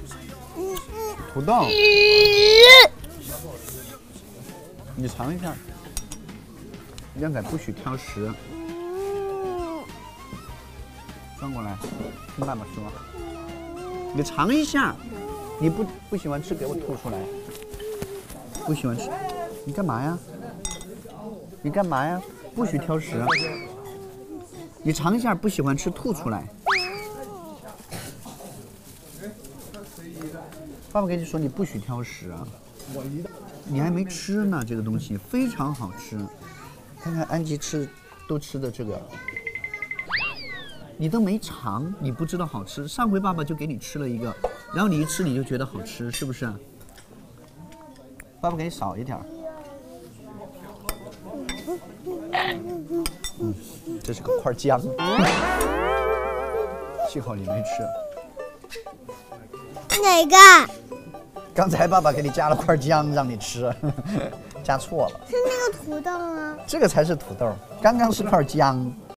土豆，你尝一下。亮仔不许挑食。转过来，听爸爸说。你尝一下，你不喜欢吃，给我吐出来。不喜欢吃，你干嘛呀？你干嘛呀？不许挑食。你尝一下，不喜欢吃，吐出来。爸爸跟你说，你不许挑食啊！你还没吃呢，这个东西非常好吃。看看安吉都吃的这个，你都没尝，你不知道好吃。上回爸爸就给你吃了一个，然后你一吃你就觉得好吃，是不是？爸爸给你少一点。这是个块姜，幸好你没吃。 哪个？ 刚才爸爸给你加了块姜让你吃，加错了。 是那个土豆吗？ 这个才是土豆，刚刚是块姜。